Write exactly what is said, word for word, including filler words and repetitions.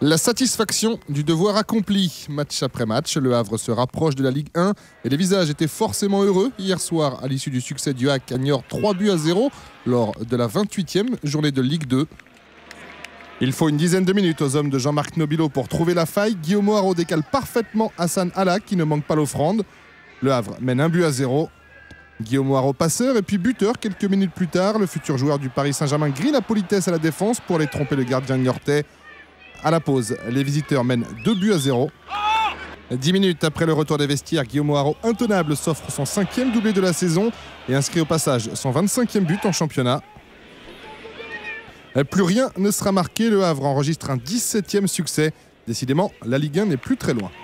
La satisfaction du devoir accompli. Match après match, le Havre se rapproche de la Ligue un et les visages étaient forcément heureux hier soir à l'issue du succès du H A C à Niort trois buts à zéro lors de la vingt-huitième journée de Ligue deux. Il faut une dizaine de minutes aux hommes de Jean-Marc Nobilo pour trouver la faille. Guillaume Haro décale parfaitement Hassan Alla qui ne manque pas l'offrande. Le Havre mène un but à zéro. Guillaume Haro passeur et puis buteur quelques minutes plus tard. Le futur joueur du Paris Saint-Germain grille la politesse à la défense pour aller tromper le gardien niortais. À la pause, les visiteurs mènent deux buts à zéro. Dix minutes après le retour des vestiaires, Guillaume Haro, intenable, s'offre son cinquième doublé de la saison et inscrit au passage son vingt-cinquième but en championnat. Plus rien ne sera marqué, le Havre enregistre un dix-septième succès. Décidément, la Ligue un n'est plus très loin.